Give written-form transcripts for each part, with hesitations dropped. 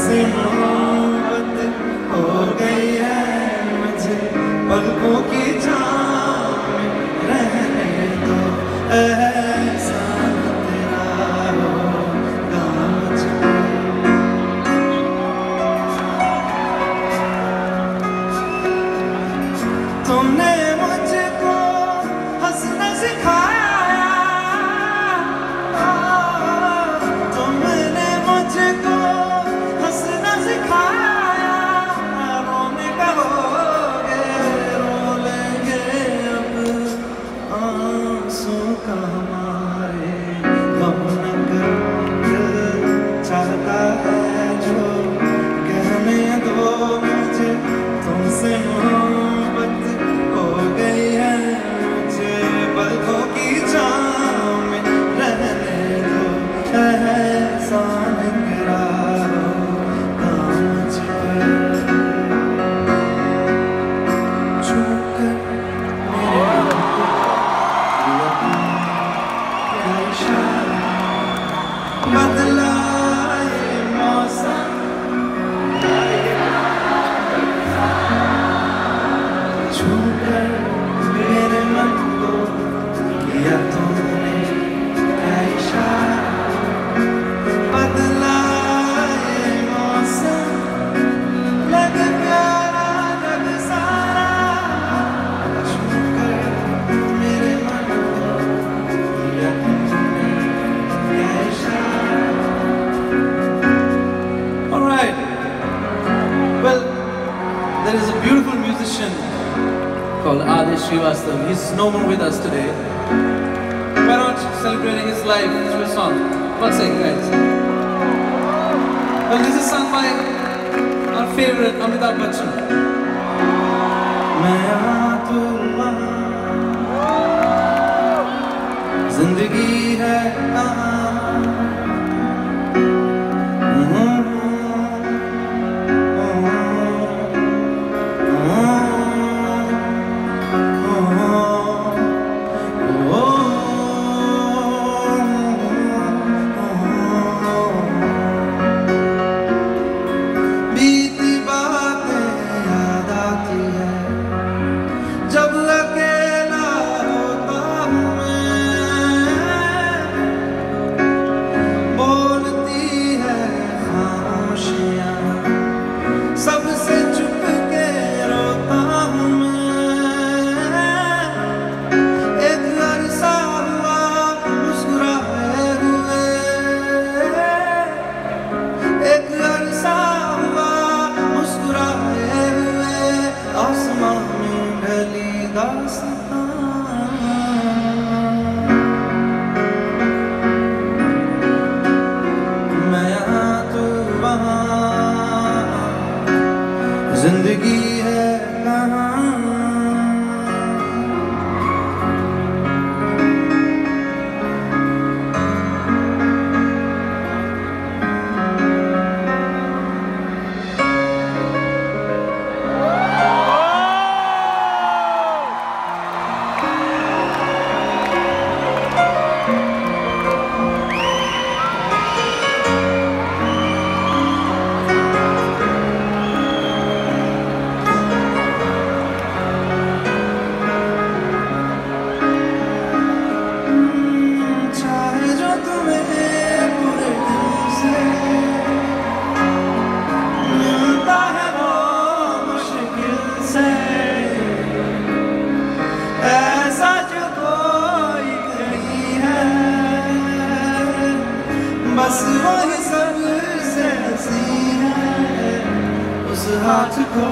तुमसे मोहब्बत हो गई है मुझे, पलकों की छाँव में रहने दो, एहसान तेरा होगा मुझ पे। तुमने मुझको हंसना सिखाया, तुमने मुझको हंसना सिखाया, रोने कहोगे रो लेंगे अब आंसू का हमारे, गम न कर दिल चाहता है जो कहने दो मुझे, तुमसे मोहब्बत हो गई है मुझे, पलकों की छाँव में रहने दो, एहसान तेरा होगा मुझ पर। छूकर मेरे क्या इशारा, बदला ये मौसम, छूकर मेरे मन को किया तूने क्या इशारा, बदला ये मौसम, लग प्यारा लग सारा, छूकर मेरे मन को किया तूने क्या इशारा। All right. Well, there is a beautiful musician called Adish Srivastava. He's no more with us today. Why not celebrating his life through a song? What's it, guys? Well, this is sung by our favorite Amitabh Bachchan. मैं यहाँ तो वहाँ, जिंदगी है कहाँ, बीती बातें याद आती है जब अकेला होता हूँ मैं, बोलती है खामोशियाँ, सबसे चुप के रोता हूँ मैं, एक अरसा हुआ मुस्कुराए हुए, एक अरसा हुआ मुस्कुराए हुए, आसमां में ढली दास्तां, मैं यहाँ तो वहाँ, जिंदगी है कहाँ। चाहे जो तुम्हें पूरे दिल से मिलता है वो मुश्किल से, ऐसा जो कोई नहीं है, बस वही सबसे हंसी है, उस हाथ को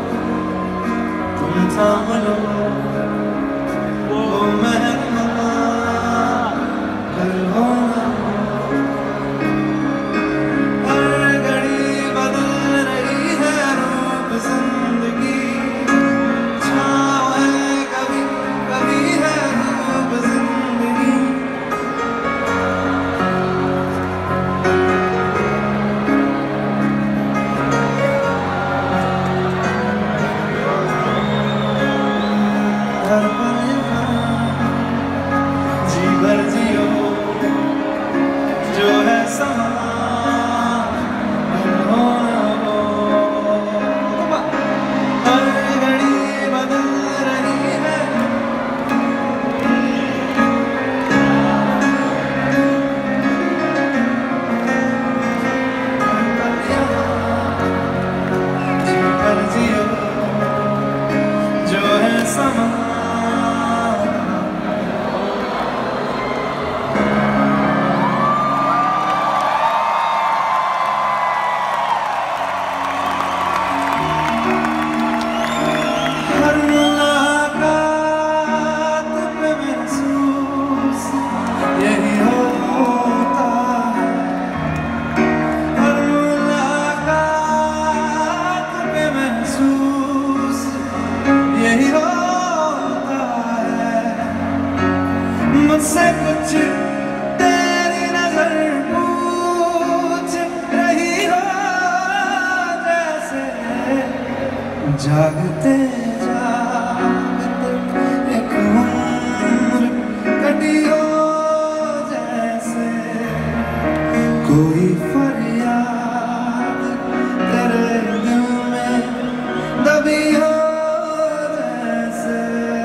तुम थाम लो, वो महकमा कल होना, हर घड़ी बदल रही है रूप जिंदगी, छाँव है कभी कभी है रूप जिंदगी। हर पल यहाँ जागते जागते एक उम्र कटियो जैसे कोई फरियाद तेरे दिल में दबियो जैसे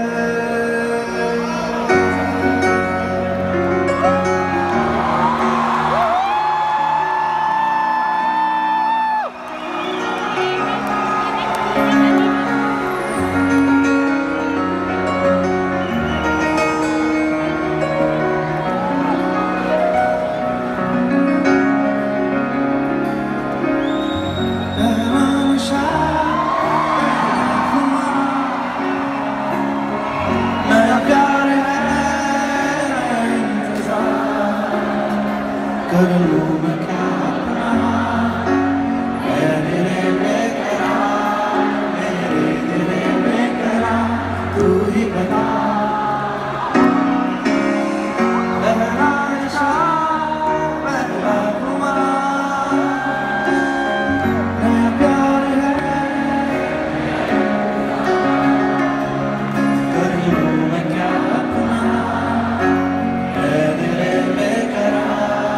कर लूं मैं क्या मेरे दिल बेकरार मेरे दिल बेकरार तू ही बता पहला नशा पहला खुमार नया प्यार है कर लूं मैं क्या अपना मेरे दिल बेकरार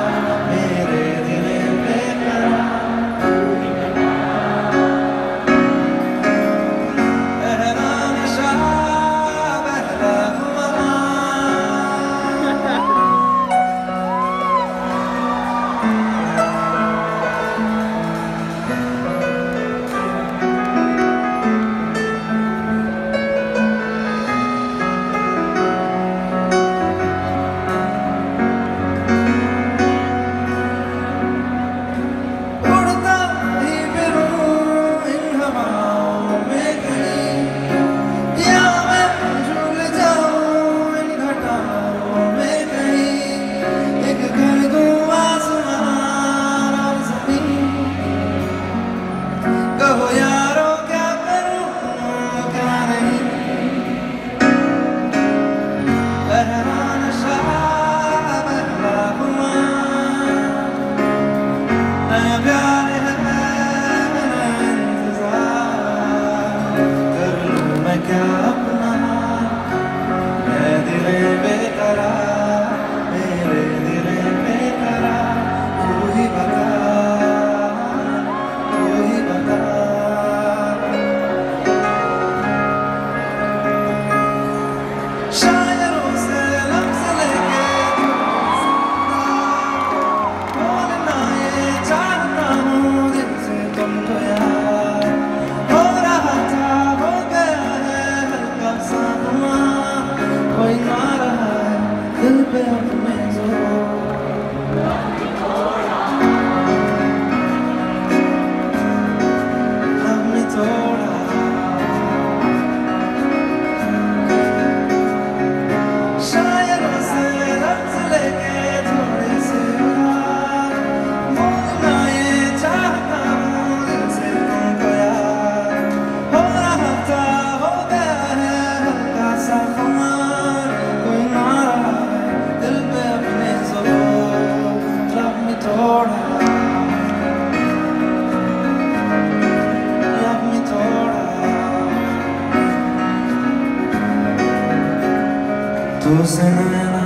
तुझसे नैना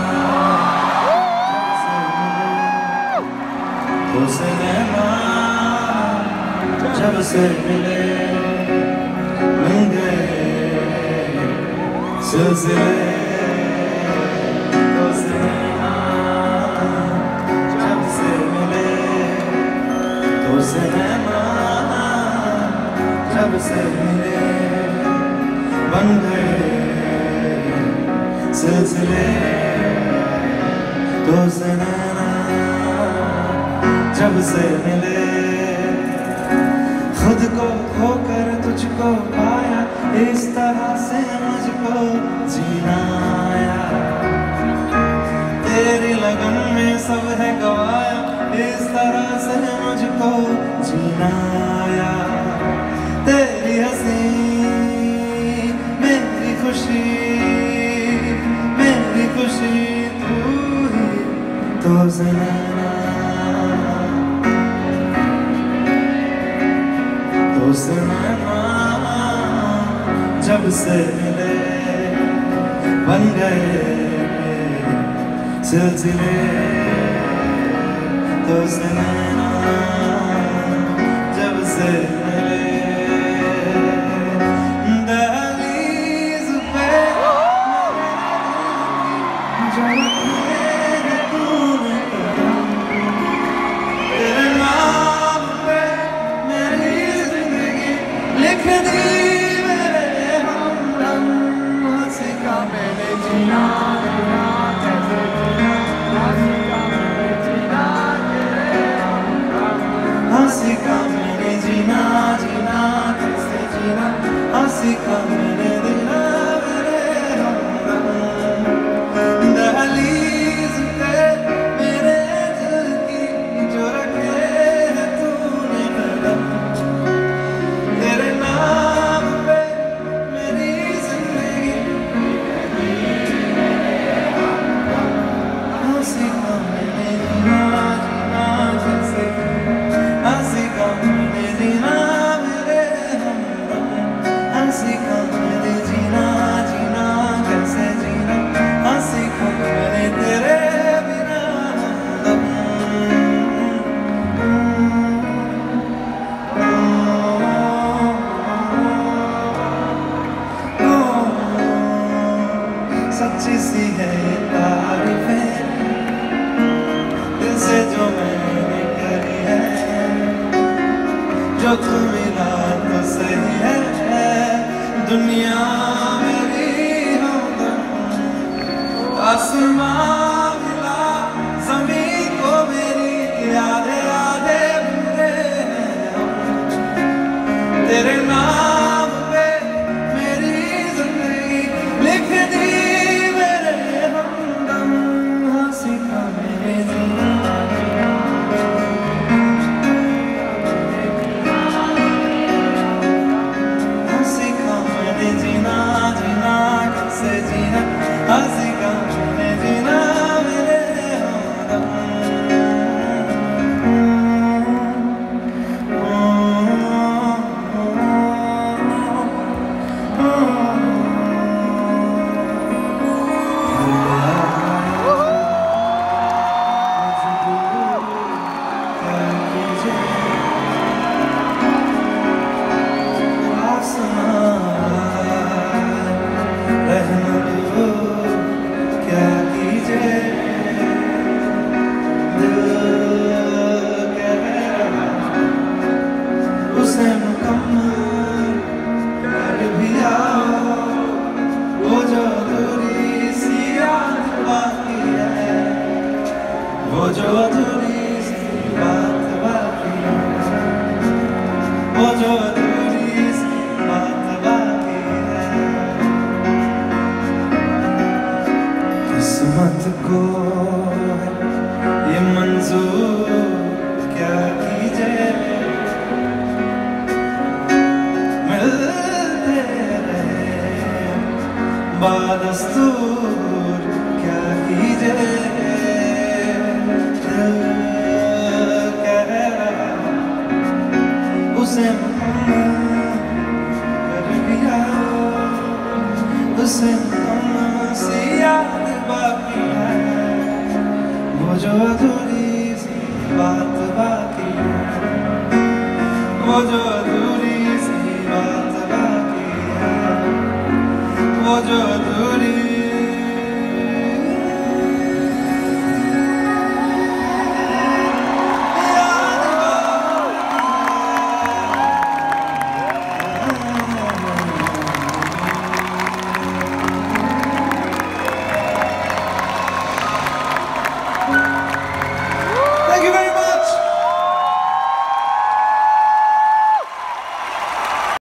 तुझसे नैना जब से मिले मिल गए सिलसिले तुझसे नैना जब से मिले तुझसे नैना जब से मिले बन गए सिलसिले तुझसे नैना जब से मिले खुद को खोकर तुझको पाया इस तरह से मुझको जीना आया तेरी लगन में सब है गवाया इस तरह से मुझको जीना आया तेरी हंसी मेरी खुशी तू ही तुझसे नैना तुझसे नैना से मिले बन गए सिलसिले दोस्त नैना जब से मिले दहलीज पे जो रखे तूने कदम तेरे नाम पे मेरी जिंदगी लिख दी मेरे हमदम सिखा मैंने जीना कैसे जीना सिखा मैंने जीना तेरे हमदम सिखा मैंने जीना जीना कैसे जीना सिखा मैंने जीना मेरे हमदम दहलीज पे मेरे दिल की जो रखे है तूने कदम तेरे नाम पे मेरी जिंदगी सिखा मैंने जीना जीना कैसे सिखा मैंने जीना मेरे हमदम सिखा मैंने जीना जीना कैसे जीना सिखा मैंने तेरे बिना सच्ची सी है ये तारीफें दिल से जो मैंने करी है जो तू मिला तो सही है दुनिया मेरी हमदम आसमां मिला ज़मीन को मेरी यादें यादें बुरे हैं तेरे नाम पे मेरी जिंदगी लिख दी मेरे हमदम सिखा मेरे जीना सिखा मैंने जीना जीना कैसे जीना सिखा मैंने जीना मेरे हमदम क्या कीजिए दिल कह रहा उसे मुकम्मल कर भी आओ वो जो अधूरी सी याद बाकी है वो जो अधूरी सी बात बाकी है वो जो अधूरी सी बात बाकी है किस्मत को ये मंजूर क्या कीजिए मिलते रहे बादस्तूर क्या कीजिए दिल कह रहा उसे कर भी आओ उसे सी याद बाकी है वो जो अधूरी सी बात बाकी है वो जो